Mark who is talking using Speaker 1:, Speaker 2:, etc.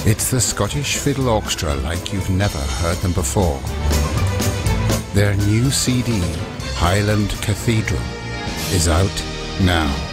Speaker 1: It's the Scottish Fiddle Orchestra like you've never heard them before. Their new CD, Highland Cathedral, is out now.